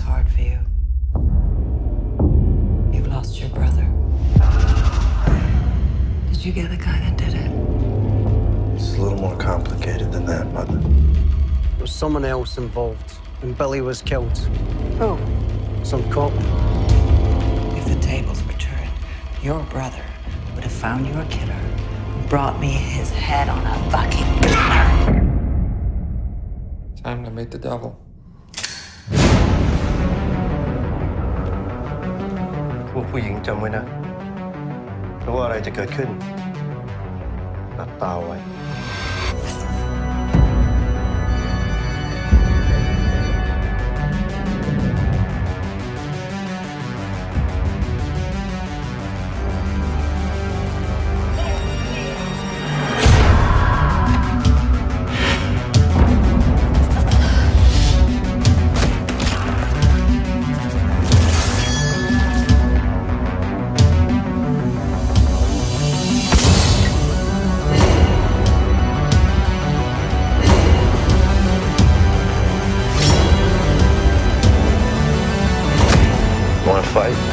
hard for you. You've lost your brother. Did you get the guy that did it? It's a little more complicated than that, Mother. There was someone else involved when Billy was killed. Oh, some cop. If the tables were turned, your brother would have found your killer and brought me his head on a fucking platter. Time to meet the devil. พวกผู้หญิงจำไว้นะไม่ว่าอะไรจะเกิดขึ้นหลับตาไว้ Want to fight?